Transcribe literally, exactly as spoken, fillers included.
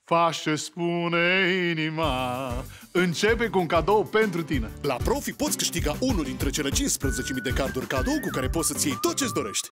Faci ce spune inima. Începe cu un cadou pentru tine. La Profi poți câștiga unul dintre cele cincisprezece mii de carduri cadou cu care poți să-ți iei tot ce-ți dorești.